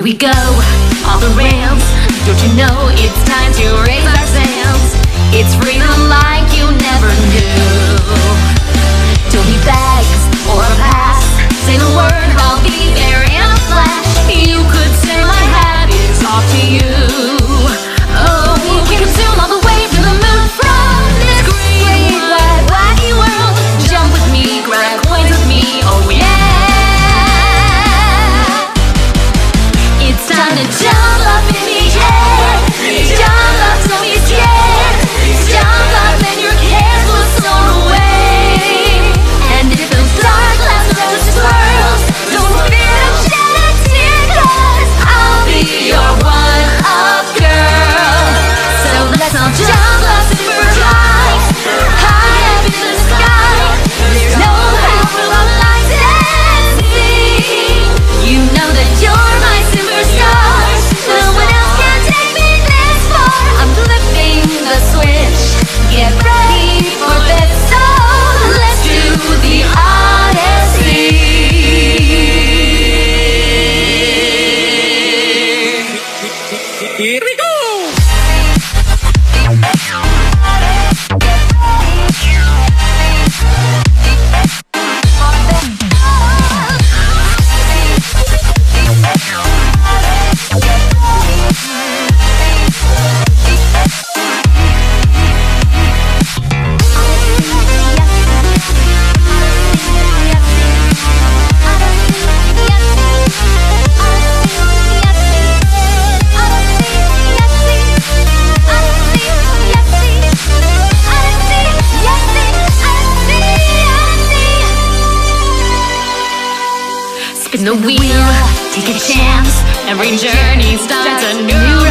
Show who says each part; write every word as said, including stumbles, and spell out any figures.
Speaker 1: we go, off the rails. Don't you know it's time to raise our sails? It's freedom like you never knew. Don't need bags or a pass. Say the word, I'll be there in a flash. You could say my hat is off to you. Oh, we can zoom all the way to the moon from this great wide wacky world. Jump with me, grab coins with me, oh yeah. It's time to jump up in the air. Jump up, don't be scared. Jump up and your cares will soar away. And if those dark clouds start to swirl, don't fear to shed a tear, 'cause I'll be your one-up girl. So let's all jump up super high, high up in the sky. There's no power of light and see. You know that you're my superstar. No one else can take me this far. I'm flipping the switch. Get ready for this. So let's do the Odyssey.
Speaker 2: Here we go!
Speaker 1: Spin the wheel, take a chance. Every journey starts anew.